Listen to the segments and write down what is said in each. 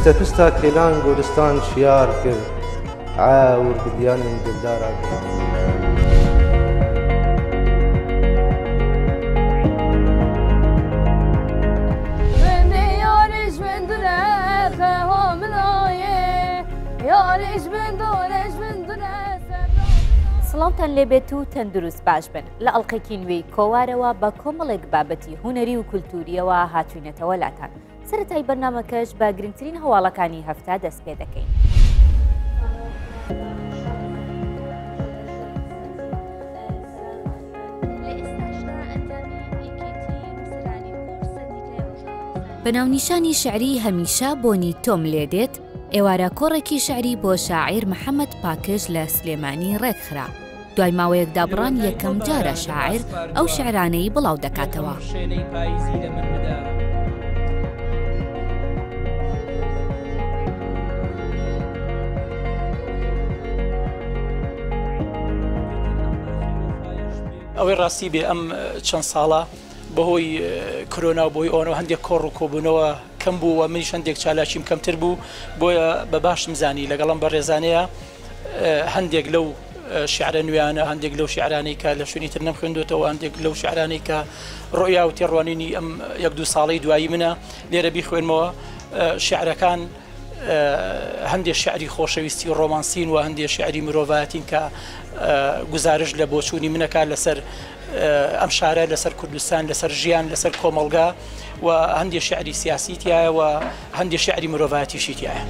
پستە کەیلان گۆرستان شیار کرد ئاور گدیانم دلدارا کرد سڵاوتان لێبێت و تەندروست باش بن لە ئەڵلقەی نوێی کۆوارەوە بە کۆمەڵێک بابەتی هوەری و کولتوریەوە هاتوینەتەوە لاتان سەرەتای بەرنامەکەش بە گرنگترین هەواڵەکانی هەفتە دەست پێ دەکەین. بەناونیشانی شعری هەمیشە بۆنی تۆم لێدێت ئێوارە کۆڕێکی شعری بۆ شاعیر محەممەد پاکش لە سلێمانی ڕێکخرا دوای ماوەیەک دابڕان یەکەم جارە شاعیر ئەو شعرانەی بڵاو دەکاتەوە. ئەوەی ڕاستی بێ ئەم چەند ساڵە بەهۆی کۆرۆنا و بۆی ئەوەوە هەندێک کۆڕ و کۆبوونەوە کەم بوو و منیش هەندێک چالاکیم کەمتر بوو بۆیە بە باشم زانی لەگەڵم بە ڕێزانەیە هەندێک لەو شعرە نوێیانە هەندێک لەو شعرانەی کە لە شوێنی تر نەمخوێندوێتەوە هەندێک لەو شعرانەی کە ڕۆیا و تێڕوانینی ئەم یەک دوو ساڵەی دوایی منە لێرە بیخوێنمەوە شعرەکان هەندێک شعری خۆشەویستی و ڕۆمانسین و هەندێک شعری مرۆڤایەتین کە گزارش لە بۆچوونی منەکە لەسەر ئەم شارە لەسەر کوردستان لەسەر ژیان لەسەر کۆمەڵگا و هەندێک شعری سیاسی تایە و هەندێک شعری مرۆڤایەتیشی تایە.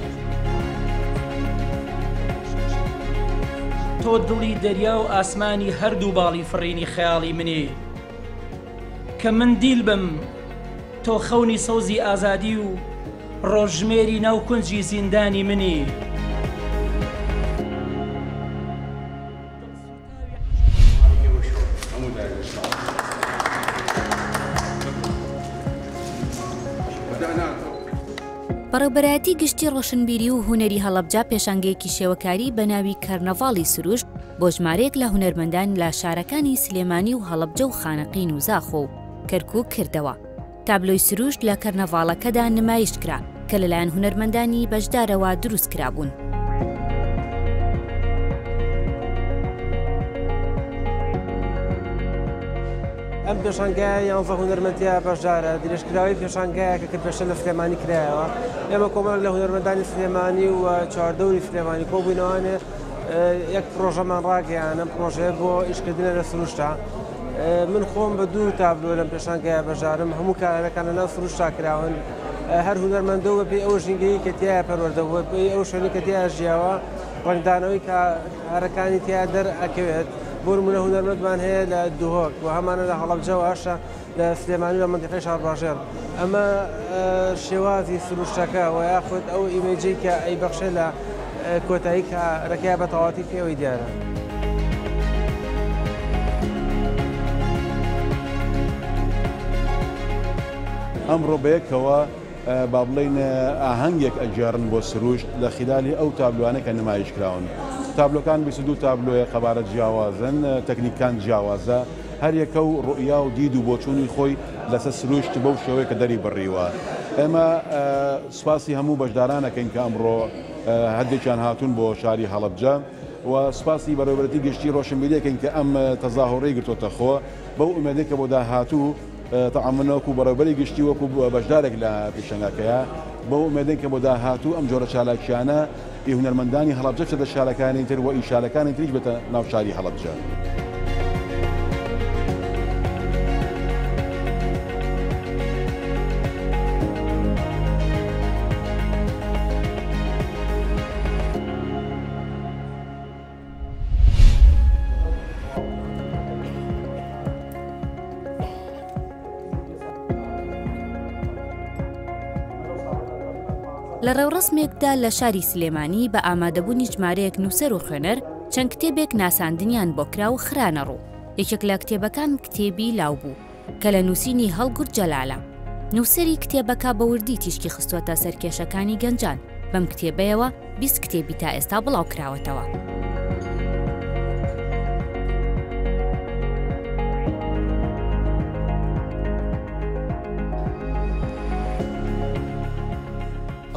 تۆ دڵی دەریا و ئاسمانی هەردوو باڵی فڕینی خەیاڵی منێ کە من دیل بم تۆ خەونی سەوزی ئازادی و ڕۆژژمێری ناو کونجی زیندانی منی. بەڕێوەبەرایەتی گشتی ڕۆشنبیری و هونەری هەڵەبجا پێشانگەیەکی شێوەکاری بە ناوی کەرنەڤاڵی سروشت بۆ ژمارەیەک لە هونەرمەندان لە شارەکانی سلێمانی و هەڵەبجە و خانەقین و زاخۆ و کەرکووک کردەوە. تابلۆی سروشت لە کەرنەڤاڵەکەدا نمایش کرا کە لەلایەن هونەرمەندانی بەشدارەوە دروست کرابوون. ئەم پێشانگای یانزە هونەرمەندیە بەشدارە درێژکراوی پێشانگایەکە کە پێشە لە سلێمانی کرایەوە ئێمە کۆمەڵ لە هونەرمەندانی سلێمانی و چواردەوری سلێمانی کۆبووینەوەانێ یەک پرۆژەمان ڕاگەیانە پرۆژەیە بۆ ئیشکردنە لە سروشتا. من خۆم بە دوو تابلۆ لەم پێشانگایە بەژارم هەموو کارەکان لەناو سروشتا کراون هەر هونەرمەندە بە پێی ئەو ژینگەی کە تایە پەروەردەبووە پێی ئەو شوێنی کە تایە ژیاوە ڕنگدانەوەی کارەکانی تیا دەرئەکەوێت. بۆ نمونە هونەرمەندمان هەیە لە دوهۆک و هەمانە لە هەڵەبجەوە ئاشە لە سلێمانی و مەنتیقەی شارباژێر. ئەمە شێوازی سروشتەکە و یاخود ئەو ئیمێجی کە ئەیبەخشێت لە کۆتایی کارەکەی بە تەواوەتی پێوەی دیارە. ئەمڕۆ بەیەکەوە با بڵێن ئاهەنگێک ئەجارن بۆ سروشت لە خلالی ئەو تابلوانە کە نمایش کراون. تابلۆکان 22 تابلۆیە قەبارەت جیاوازن تەکنیکان جیاوازە هەر یەکە و ڕوئیا و دید و بۆچوونی خۆی لەسەر سروشت بەو شێوەیە کە دەری بڕیوە. ئێمە سوپاسی هەموو بەشدارانەکەین کە ئەمڕۆ هەردێکیان هاتوون بۆ شاری هەڵەبجە و سوپاسی بەڕێوەبەرەتی گشتی ڕۆشنبیریەکەین کە ئەم تەزاهوڕەی گرتوۆتە خۆ بەو ئومێدێکە بۆ داهاتوو تەعاملەوەکو بەڕێوەبەری گشتی وەکو بەشدارێک لە پێشەنگاکەیە بەو ئومێدێک کە بۆ داهاتوو ئەم جۆرە چالاکیانە هونەرمەندانی هەڵەبجە چێتە شارەکانی تر و ئیشارەکانی تریش بێتە ناو شاری هەڵەبجە. لە ڕێوڕسمێکدا لە شاری سلێمانی بە ئامادەبوونی ژمارەیەک نووسەر و خوێنەر چەند کتێبێک ناساندنیان بۆ کرا و خرانە ڕوو. یەکێک لە کتێبەکان کتێبی لاو بوو کە لە نووسینی هەڵگورد جەلالە. نووسەری کتێبەکە بە وردی تیشکی خستووەتە سەرکێشەکانی گەنجان. بەم کتێبەیەوە 20 کتێبی تا ئێستا بڵاو کراوەتەوە.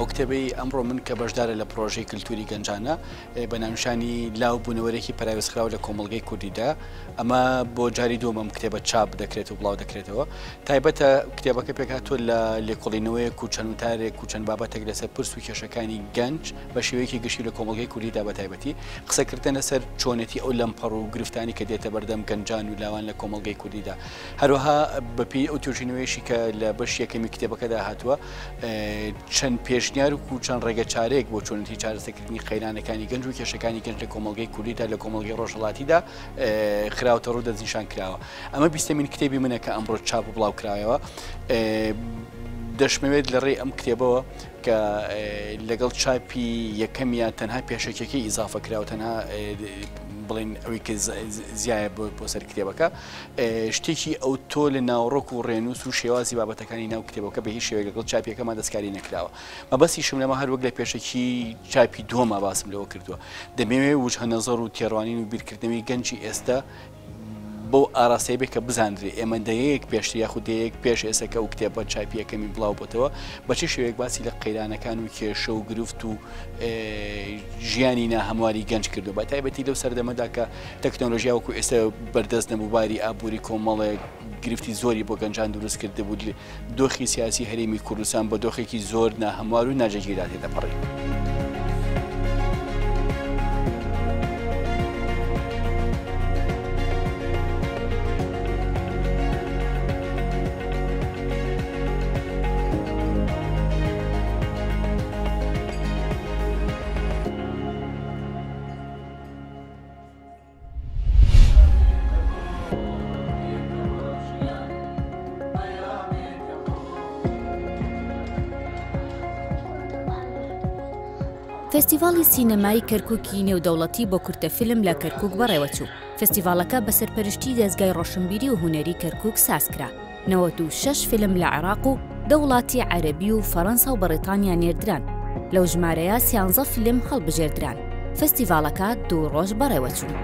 ئەو کتێبەی ئەمڕۆ من کە بەشدارە لە پرۆژەی کللتوری گەنجانە بە ناونشانی لاو بوونەوەرێکی پراوێزخراو لە کۆمەڵگەی کوردیدا ئەمە بۆ جاری دووەم کتێبە چاپ دەکرێت و بڵاو دەکرێتەوە تایبەتە کتێبەکە پێکاتۆ لە لێکۆڵینەوەیەک و چەند وتارێک و چەند بابەتێک لەسەر پرس و کێشەکانی گەنج بە شێوەیەکی گشتی لە کۆمەڵگەی کوردیدا بە تایبەتی قسەکردن لەسەر چۆنێتی ئەو لەمپەڕ و گرفتانی کە دێتە بەردەم گەنجان و لاوان لە کۆمەڵگەی کوردیدا هەروەها بەپی ئەو توێژینەوەیشی کە لە بەش یەکەمی کتێبەکەدا هاتووە چەند پێشنیار و چەند ڕێگە چارەیەک بۆ چۆنەتی چارەسەرکردنی قەیرانەکانی گەنج و کێشەکانی گەنج لە کۆمەڵگەی کوردیدا لە کۆمەڵگەی ڕۆژهەڵاتیدا خراوتە ڕوو دەستنیشان کراوە ئەمە بیستەمین کتێبی منە کە ئەمڕۆ چاپ و بڵاو کرایەوە دەشمەوێت لە ڕێی ئەم کتێبەوە کە لەگەڵ چاپی یەکەمیان تەنها پێشەکێکی ئیزافە کراوە تەنها بڵین ئەوەی کە زیایە بۆ سەر کتێبەکە شتێکی ئەو تۆ لە ناوڕۆک و ڕێنووس و شێوازی بابەتەکانی ناو کتێبەکە بە هیچ شێوەیە لەگەڵ چاپیەکەمان دەستکاری نەکراوە مەبەستیشم لەمە هەر وەک لە پێشەکی چاپی دووەمە باسم لەوە کردووە دەمەوێت وجهە نەزەر و تێڕوانین و بیرکردنەوەی گەنجی ئێستا بۆ ئاراستەی بێ کە بزانرێ ئێمە دەیەک پێشتر یاخودەیەک پێش ئێسەکە و کتێبە چاپی یەکەمی بڵاو بۆتەوە بەچی شێوەیەک باسی لە قەیرانەکان و کێشە و گرفت و ژیانی ناهەمواری گەنج کردو بە تایبەتی لەو سەردەمەدا کە تەکنۆلۆژیا وەکو ئێستا بەردەست نەبووباری ئابووری کۆمەڵێک گرفتی زۆری بۆ گەنجان دروست کرده بوو دۆخی سیاسی هەرێمی کوردستان بە دۆخێکی زۆر ناهەموار و ناجەگیرات دەپەڕی. فستیڤاڵی سینەمای کەرکووکی نێودەوڵەتی بۆ کورتەفیلم لە کەرکووک بەڕێوەچوو. فستیڤاڵەکە بە سەرپەرشتی دەستگای ڕۆشنبیری و هونەری کەرکووک سازکرا. 96 فیلم لە عێراق و دەوڵاتی عەرەبی و فەڕەنسا و بەریتانیا نێردران. لەو ژمارەیە 13 فیلم هەڵبژێردران. فستیڤاڵەکە 2 ڕۆژ بەڕێوەچوو.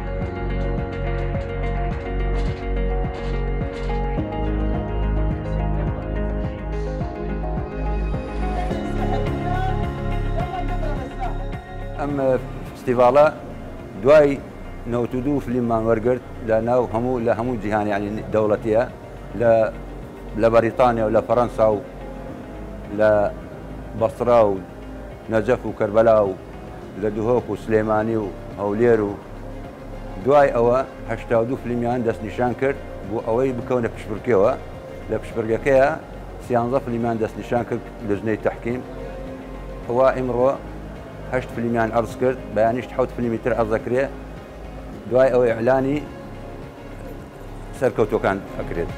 ئەم فستیڤاڵە دوای 92 فیلممان وەرگرت لە ناو هەموو لە هەموو جیهانی ینی دەوڵەتیە لە بەریتانیا و لە فەڕەنسا و لە بەسڕا و نەجەف و کەربەلا و لە دوهۆک و سلێمانی و هەولێر و دوای ئەوە 82 فیلمیان دەستنیشان کرد بۆ ئەوەی بکەونە پشبڕکەوە لە پشبڕگەکەیە 13 فیلمیان دەستنیشان کرد لە ژنەی تەحکیم ئەوە ئیمڕۆ 8 فیلمیان عرض کرد بەیانیش 7 فیلمی تر عرض دەکرێ دوای ئەوەی ئەعلانی سەرکەوتوەکان ئەکرێت.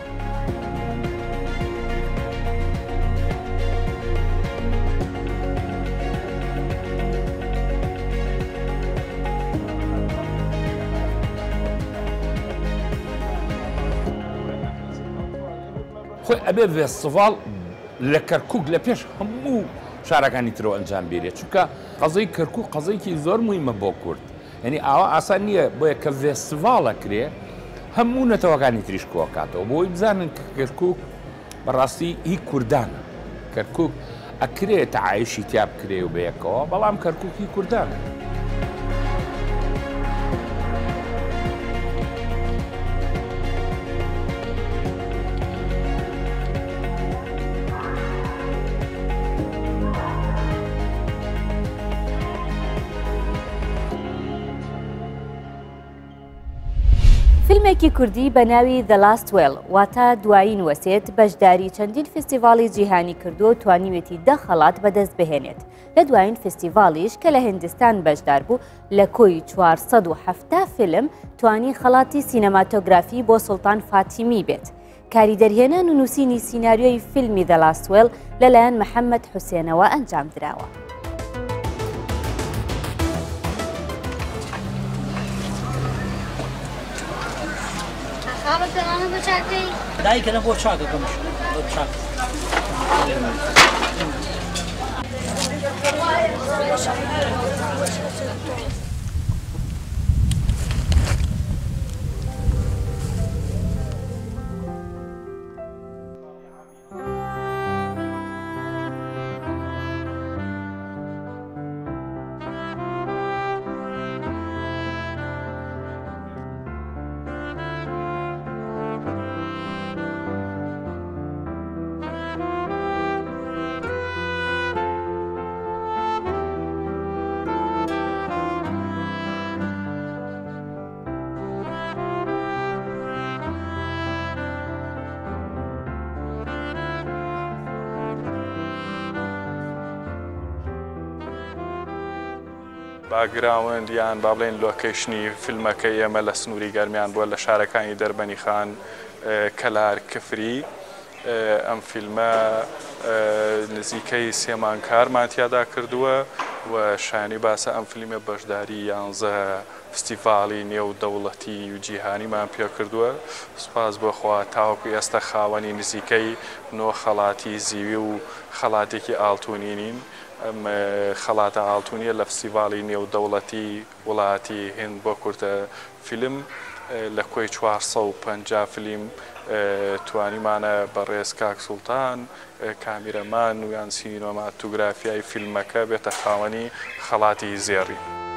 خۆی ئەبێ فێستیڤاڵ لە کەرکووک لە پێش هەموو شارەکانی ترەوە ئەنجام بێرێت چونکە قەزەی کەرکووک قەزەیەکی زۆر موهیمە بۆ کورد یعنی ئاوا ئاسان نییە بۆیە کە فێستیڤاڵە کرێ هەموو نەتەوەکانی تریش کۆکاتەوە بۆی بزانن کە کەرکووک بەڕاستی هی کوردانە کەرکووک ئەکرێت تەعایشی تیا بکرێ و بەیەکەوە بەڵام کەرکووک هی کوردانە. فیلمێکی کوردی بە ناوی The Last Well واتە دوایین وەسێت بەشداری چەندین فستیڤاڵی جیهانی کردو و توانیوێتی 10 خەڵات بەدەست بهێنێت. لە دوایین فستیڤاڵیش کە لە هندستان بەشدار بوو لە کۆی 470 فیلم توانی خەڵاتی سینەماتۆگرافی بۆ سوڵتان فاتیمی بێت. کاری دەرهێنان و نووسینی سیناریۆی فیلمی The Last Well لەلایەن محەممەد حوسێنەوە ئەنجام دراوە. دایکەنە بۆ چاکەکەمش چاک. باگراوند یان با بڵێن لۆکیشنی فیلمەکەی ئێمە لە سنووری گەرمیان بووە لە شارەکانی دەربەنی خان کەلار کفری ئەم فیلمە نزیکەی سێمان کارمان تیادا کردووە و شایانی باسە ئەم فیلمە بەشداری 11 فستیڤاڵی نێو دەوڵەتی و جیهانیمان پێ کردووە سوپاس بۆخوا تاوەکو ئێستا خاوەنی نزیکەی 9 خەڵاتی زیوی و خەڵاتێکی ئاڵتوونی نین ئەم خەڵاتە ئاڵتوونیە لە فستیڤاڵی نێو دەوڵەتی وڵاتی هند بۆ کورتە فیلم لە کۆی 450 فیلم توانیمانە بەڕێز کاک سوڵتان کامیرەمان و یان سینۆماتۆگرافیای فیلمەکە بێتە خاوەنی خەڵاتی زێڕی.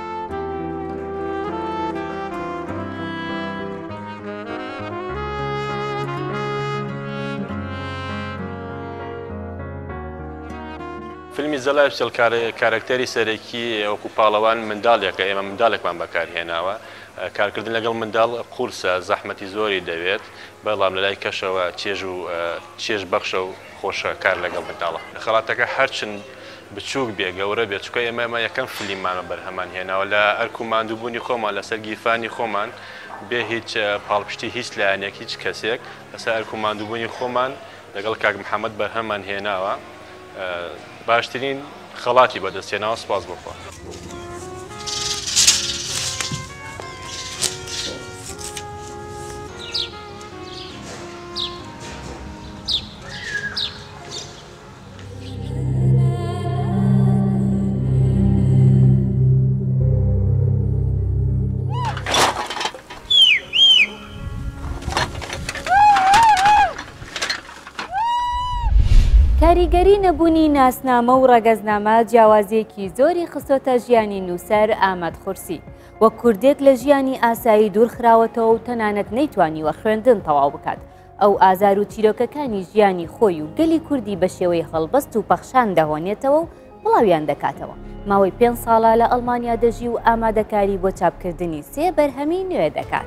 فیلمی زەلای فچەل کارکتەری سەرەکی وەکو پاڵەوان منداڵێکە ئێمە منداڵێکمان بەکارهێناوە کارکردن لەگەڵ منداڵ قورسە زەحمەتی زۆری دەوێت بەڵام لەلای کەشەوە چێژ بەخشە و خۆشە کار لەگەڵ منداڵە خەڵاتەکە هەرچند بچووک بێ گەورە بێت چکە ئێمە یەکەم فیلممانە بەرهەمان هێناوە لە ئەرک و ماندووبوونی خۆمان لەسەر گیرفانی خۆمان بێ هیچ پاڵپشتی هیچ لایەنێک هیچ کەسێک لەسەر ئەرک و ماندووبوونی خۆمان لەگەڵ کاک محەممەد بەرهەمان هێناوە باشترین خەڵاتی بەدەستێناوە سپاس بخوا. کاریگەری نەبوونی ناسنامە و ڕەگەزنامە جیاوازیەکی زۆری خستۆتە ژیانی نووسەر ئامەد خورسی وەک کوردێک لە ژیانی ئاسایی دوورخراوەتەوە و تەنانەت نەیتوانیوە خوێندن تەواو بکات ئەو ئازار و چیرۆکەکانی ژیانی خۆی و گەلی کوردی بە شێوەی هەڵبەست و پەخشان دەهۆنێتەوە و بڵاویان دەکاتەوە ماوەی 5 ساڵە لە ئەڵمانیا دەژی و ئامادەکاری بۆ چاپکردنی 3 بەرهەمی نوێ دەکات.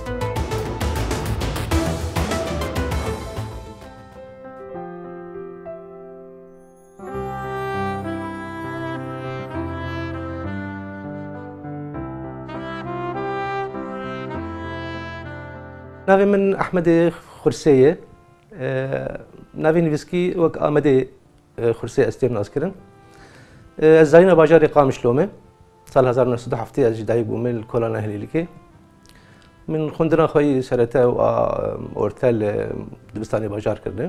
ناوی من ئەحمەدی خورسەیە ناوی نویسکی وەک ئامەدەی خورسێ ئەستێر ناسکردن ئەز زاینە باژارێ قامیشلۆمێ ساڵ 1970 ئەز دایک بووم لە کۆلانە هەلیلکێ من خوندنا خۆی سەرەتا و ئۆرتە لە دبستانی باژارکردن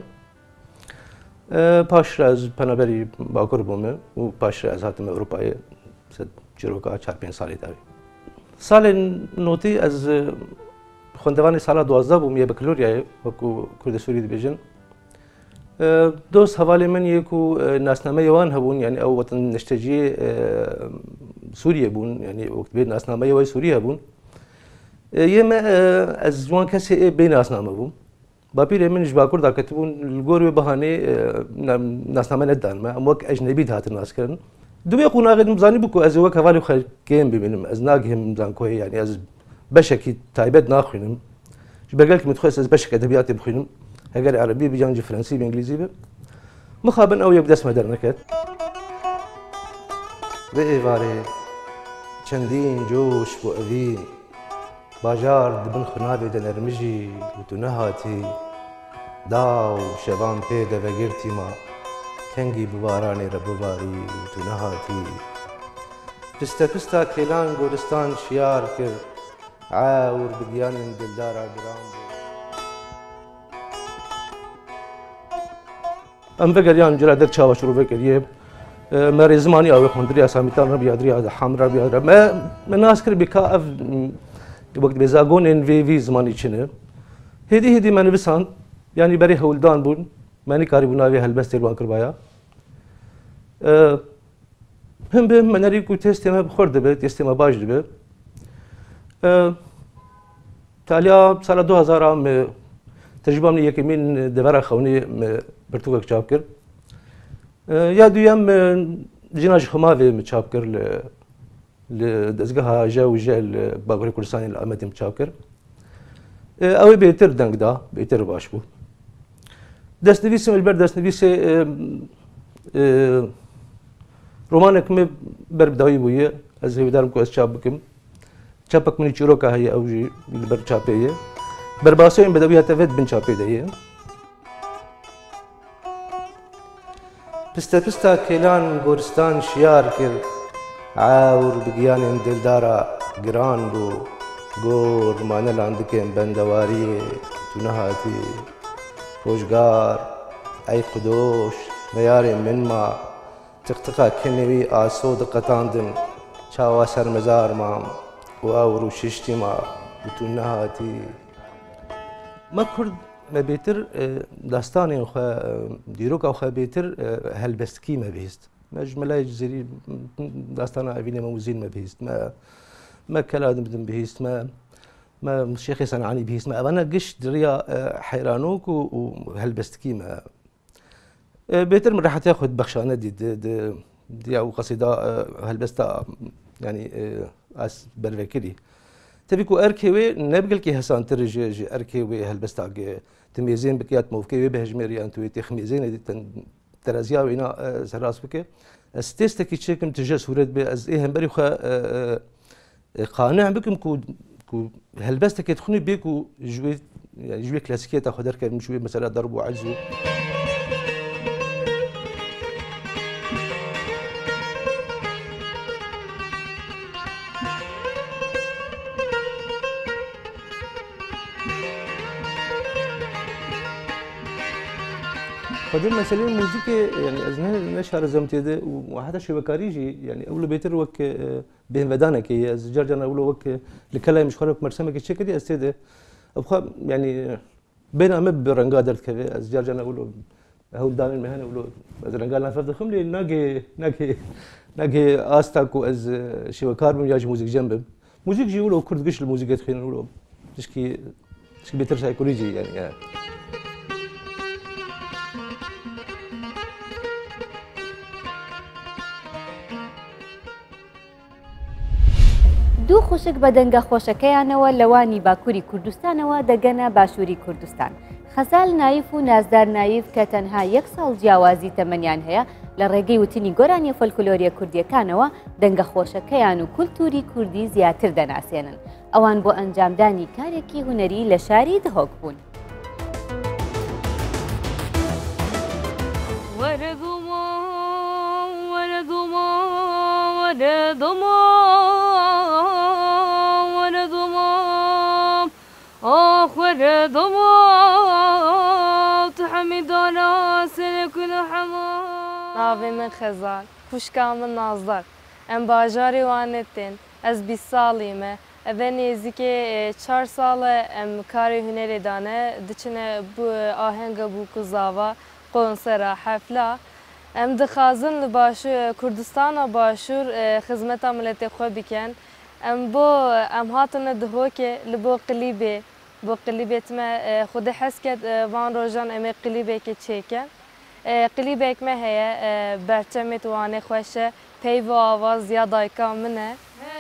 پاش ئەز پەنابەری باکوور بوومە و پاش ئەز هاتمە ئەوروپایە چیرۆکە 4-5 ساڵی داوی ساڵێ نۆتی ئەز خوندەوانی ساڵا 12 بووم یە بەکلۆریایە وەکو کوردە سووری دەبێژن دۆست هەواڵی من یەک و ناسنامەیەوان هەبوون یعنی ئەو وەتن نیشتەجی سووریە بوون یعنی وەکت بێت ناسنامەیەوەی سووری هەبوون ئێمە ئەز جوان کەسێ بێ ناسنامە بووم باپیرێ منیش باکووردا کەتبوون گۆروێ بەهانێ ناسنامە نەدانمە ئەم وەک ئەژنەبی هاتن ناسکردن دوێ قوناغێتم بزانی بکو ئەز وەک هەواڵی خەڵکێم ببینم ئەز ناگەم زانکۆی یعنی ئەز بەشێکی تایبەت ناخوێنم بەگەلکی متخۆست ئەس بەشێک ئەدەبیاتی بخوێنم ئەگەر عەرەبی بجانجی فەرەنسی بە ئینگلیزی بێ مخابن ئەو یەک دەستمە دەرنەکەت بە ئێوارێ چەندین جۆش بۆ ئەوین باژار دبن خونابێ دەنەرمژی وتو نەهاتی داو شەوان پێ دەڤەگرتیما کەنگی ببارانێ رە بباری وتو نەهاتی پستە پستە کێلان گۆرستان شیار کرد عاور بگیانن دلدارا گران ئەم بەگەریان جرا دەرچاوە شروع کردیە مەرێ زمانی ئەوێ خوندری ئاسامیتان ڕەبیادری حەمرا بیادرا مە ناس کرد بکا ئەف وەکت بێزاگۆنێن vێڤی زمانی چنە هێدی مە نویساند یانی بەری هەولدان بوون مەنی کاری بوو ناوێ هەلبەستێ وان کردبایە هەم بێ مەنەریک و تێستێمە بخۆر دەبێت تێستێمە باش دەبێت تالیا ساڵە 2000 تەجربەم یەکەمین دەبەرە خەونی پرتووکێک چاپ کرد یا دوویەم ژیناژی خەماوێ چاپ کرد لە دەستگەها ژە و ژە لە باگوڕی کوردستانی لە ئەمەدیم چاپ کرد ئەوەی بێتر دەنگدا بێتر باش بوو دەستنویسم لەبەر دەستنویسێ ڕۆمانێکمێ بەربداوی بوویە ez hêvîdarim ku ez çap bikim çapek min çîroka heye ew jî li ber çapê ye berbasiyên bedewî hete vê dibin çapê de ye pista pista kêlan goristan şiyar kir awr bi giyanên dildara giran bû gor mane landikên bendewariyê tu nehatî rojgar ey qudoş meyarên min ma tiqtiqa kinewî aso diqetandin çawa ser mezar mam û awr û şiştî ma û tu nehatî me Kurd me bêtir dastanên xwe dîroka xwe bêtir helbestkî me bihîst me ji melayê zêrî dastana evînê me wizîn me bihîst me keladim bidim bihîst me Şêxê Senanî bihîst me evane giş diriya heyranok û helbestkî me bêtir min rehetiya xwe dibexşane diya û qesîda helbesta yanî ez bervekirî tevî ku erkê wê ne bi gelkî hesantir ji erkê wê helbesta timêzên bike ya movkê wê bihejmêriyan tu wê tê ximêzênê tereziya wîna serrast bike ez têstekî çêkim tije sûret bê ez ê hemberî xwe qanî bikim ku helbestekê dixwînî bê ku ji wê klasîkiyê te xwe derkevin ji wê mesela darb û ecz û خدم مسألة الموسيقى يعني أزنها نشهر زمتيده وحتى شبكاري جي يعني أول بيتر وك بين بدانا كي أزجار جانا أول وك لكلام مش خارج مرسمة كشيء كذي أستيده أبغى يعني بين أمب برنجادر كذي أزجار جانا أول هو دائما مهنا أول رنجال نفرد خملي ناجي أستاكو أز شبكار من ياج موسيقى جنبه موسيقى جي أول كرد قش الموسيقى تخين أول تشكي بيتر سايكولوجي يعني دوو خوشک بە دەنگە خۆشەکەیانەوە لەوانی باکووری کوردستانەوە دەگەنە باشووری کوردستان. خەزال نایف و نازدار نایف کە تەنها 1 ساڵ جیاوازی تەمەنیان هەیە لە ڕێگەی وتنی گۆرانی فۆلکلۆریە کوردیەکانەوە دەنگە خۆشەکەیان و کولتوری کوردی زیاتر دەناسێنن. ئەوان بۆ ئەنجامدانی کارێکی هونەری لە شاری دهۆک بوون. Navê min Xezal, kuşka min Nazdar. Em bajarê wan tên, ez 20 salî me. Ev nêzîkê 4 sal e em karê hunerê dane, diçine bu ahenga bû ku zava, konsera, hefla. Em dixwazin li Kurdistana başûr xizmeta miletê xwe bikin. Em hatine dihokê li bo qilîbê. Bo qilîbê me xwedê hes ket van rojan em ê qilîbekê çêkin. Qilîbek me heye berçemê wanê xweş e peyv û avaz ya dayika min e.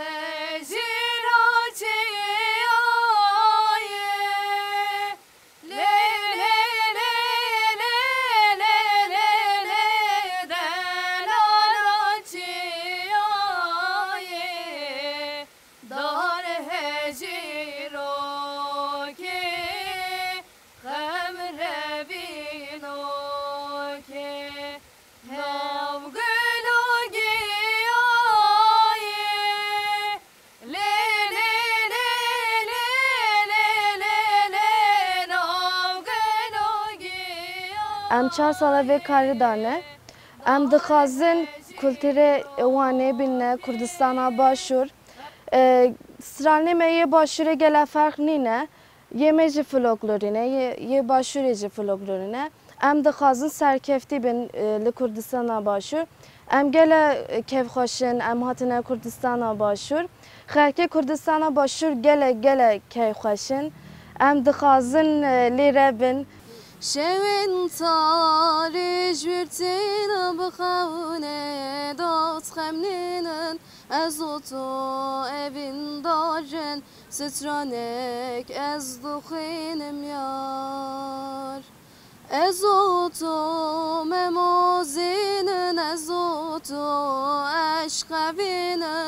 Em 4 sala vê karî dane. Em dixwazin kulturê wanê bîne Kurdistana başûr. Stranê me yê başûrê gelek ferq nîne. Yê me jî folklorî ne, yê başûrê jî folklorî ne. Em dixwazin serkeftî bin li Kurdistana başûr. Em gelek kevxweşin, em hatine Kurdistana başûr. Xelkê Kurdistana başûr gelek kevxweşin. Em dixwazin lê re bin. شوین تاری جورتین بخونه داد خمنین از تو evin دارن سترانک از دخینم یار از تو ممازینن از تو عشق بینن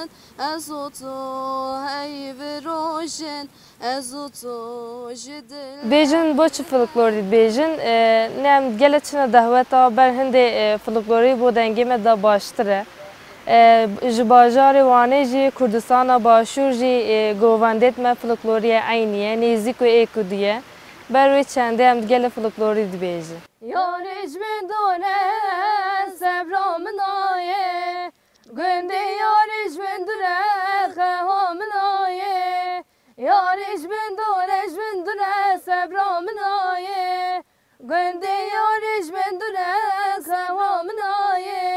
از تو هی بروشن از تو جدل بیژن با چه فولکلوری بیژن نم گله چنه دهوتا بر هنده فولکلوری بودنگی مد باشتره جباجار وانه جی کردستان باشور جی گوواندت ما فولکلوری عینیه نیزیک و ایکودیه بروی چنده هم گله فولکلوری بیژن یارش من دونه سبرام نایه گنده یارش من دونه خواهم نایه یارش من دونه سبرام نایه گنده یارش من دونه خواهم نایه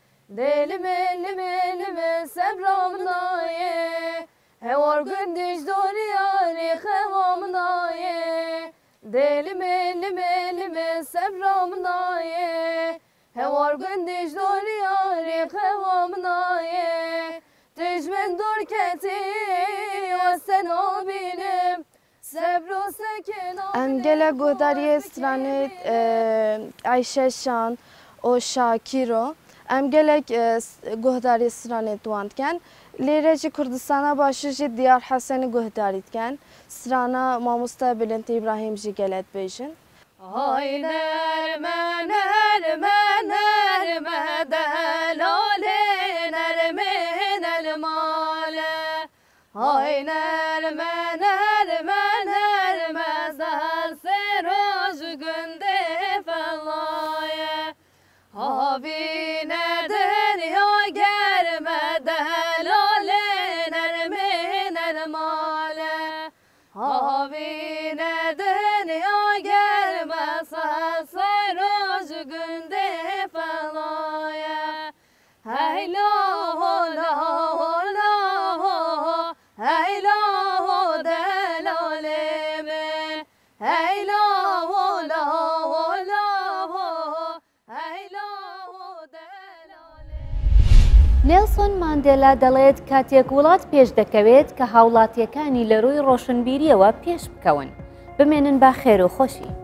دلم سبرام نایه هوار گندش دوری یاری خواهم نایه دلم سبرام نایه هوار گندش دوری یاری خواهم نایه تجمن دور کتی و سنو بینم صبر و سکنه انگل گوداری استرانت عایشه شان و شاکیرو امگلک گهداری استرانت واند کن لیره جی کردستان باشی جی دیار حسن گهداریت کن استرانا ماموستا بلند ابراهیم جی گلت بیشن های نرمه دلاله نرمه الماله های نرمه زر سروج گنده فلایه هاوی ندر یا گرمه دلاله نرمه الماله هاوی ندر یا گرمه سروج گنده فلایه هیلا هلا هلا هیلا دلاله من هیلا هلا هلا هیلا دلاله نێلسۆن ماندێلا دەڵێت کاتێک وڵات پێش دەکەوێت کە هاوڵاتیەکانی لە ڕووی ڕۆشنبیریەوە پێش بکەون بمێنن با خێر و خۆشی.